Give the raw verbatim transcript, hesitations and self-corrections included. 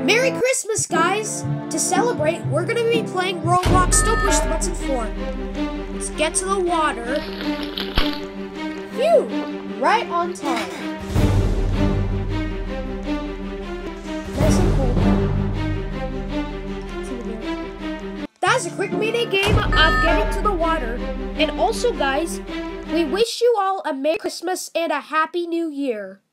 Merry Christmas, guys! To celebrate, we're gonna be playing Roblox. Don't push the button four. Let's get to the water. Phew! Right on time. Nice and cool. That's a quick mini game of getting to the water. And also, guys, we wish you all a Merry Christmas and a Happy New Year.